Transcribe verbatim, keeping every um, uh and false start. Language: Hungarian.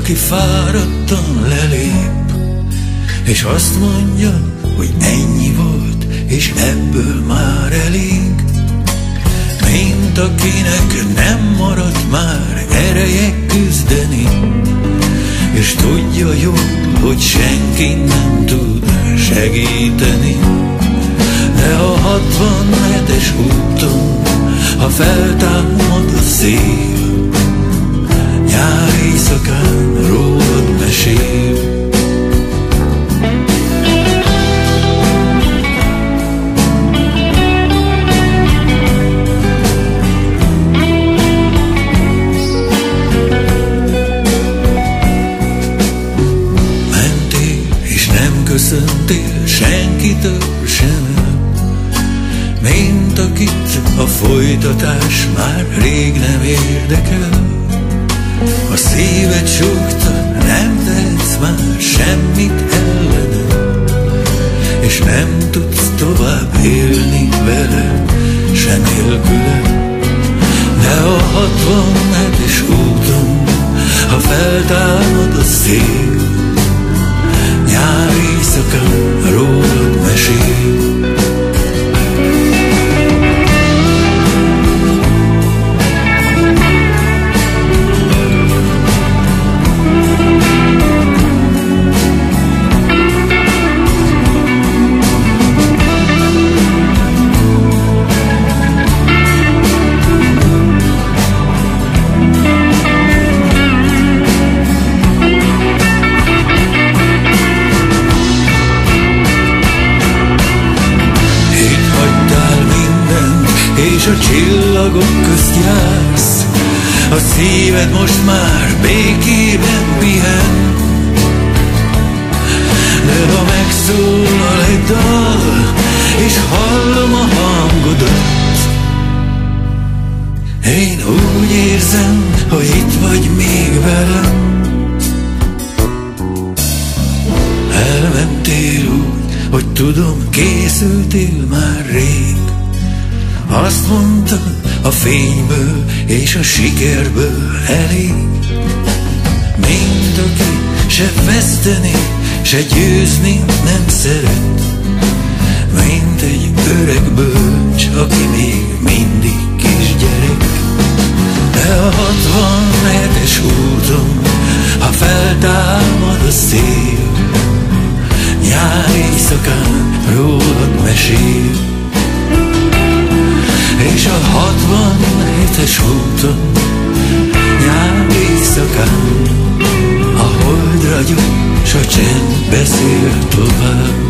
aki fáradtan lelép, és azt mondja, hogy ennyi volt, és ebből már elég. Mint akinek nem maradt már ereje küzdeni, és tudja jól, hogy senki nem tud segíteni. De a hatvanhetes úton, ha feltámad a szél, nyári éjszakán rólad mesél. Köszöntél senkitől sem, mint akit a folytatás már rég nem érdekel. A szíved súgta, nem tehetsz már semmit ellene, és nem tudsz tovább élni vele, se nélküle. De a hatvanhetes úton, ha feltámad a szél, nyári éjszakán rólad mesél. És a csillagok közt jársz, a szíved most már békében pihen. De ha megszólal egy dal, és hallom a hangodat, én úgy érzem, hogy itt vagy még velem. Elmentél úgy, hogy tudom, készültél már rég. Azt mondtad, a fényből és a sikerből elég. Mint aki se veszteni, se győzni nem szeret, mint egy öreg bölcs, aki még mindig kisgyerek. De a hatvanhetes úton, ha feltámad a szél, nyári éjszakán rólad mesél. És a hatvanhetes úton, nyári éjszakán, a hold ragyog, s a csend beszél tovább.